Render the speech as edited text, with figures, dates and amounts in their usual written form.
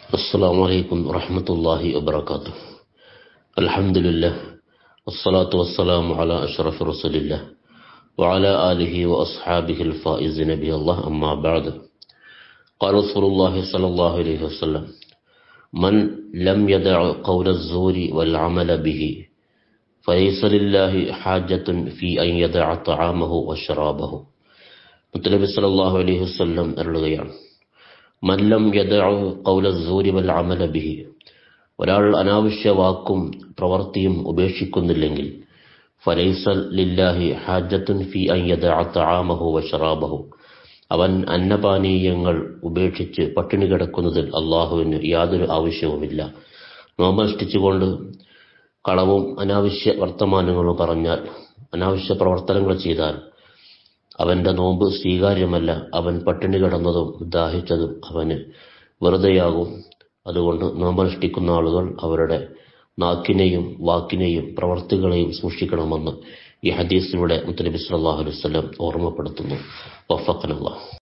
السلام عليكم ورحمة الله وبركاته. الحمد لله والصلاة والسلام على أشرف رسول الله وعلى آله وأصحابه الفائزين به الله، أما بعد. قال رسول الله صلى الله عليه وسلم: من لم يدع قول الزور والعمل به فليس لله حاجة في أن يدع طعامه وشرابه. മുത്തനബി സല്ലല്ലാഹു അലൈഹി വസല്ലം അരുളുകയാണ്: മൻ ലം യദഉ ഖൗല അസ്സൂരി വൽ അമല ബിഹി, ഒരാൾ അനാവശ്യ വാക്കും പ്രവൃത്തിയും ഉപേക്ഷിക്കുന്നില്ലെങ്കിൽ, ഫലൈസ ലില്ലാഹി ഹാജത്തുൻ ഫി അൻ യദഅ തആമഹു വശറാബഹു, അവൻ അന്നപാനീയങ്ങൾ ഉപേക്ഷിച്ച് പട്ടിണി കിടക്കുന്നതിൽ അള്ളാഹുവിന് യാതൊരു ആവശ്യവുമില്ല. നോമ്പനുഷ്ഠിച്ചുകൊണ്ട് കളവും അനാവശ്യ വർത്തമാനങ്ങളും പറഞ്ഞാൽ, അനാവശ്യ പ്രവർത്തനങ്ങൾ ചെയ്താൽ അവന്റെ നോമ്പ് സ്വീകാര്യമല്ല. അവൻ പട്ടിണി കിടന്നതും ദാഹിച്ചതും അവന് വെറുതെയാകും. അതുകൊണ്ട് നോമ്പനുഷ്ഠിക്കുന്ന ആളുകൾ അവരുടെ നാക്കിനെയും വാക്കിനെയും പ്രവർത്തികളെയും സൂക്ഷിക്കണമെന്ന് ഈ ഹദീസിലൂടെ മുത്തനബി സല്ലല്ലാഹു അലൈഹി വസല്ലം ഓർമ്മപ്പെടുത്തുന്നു. വഫഖനല്ലാഹ്.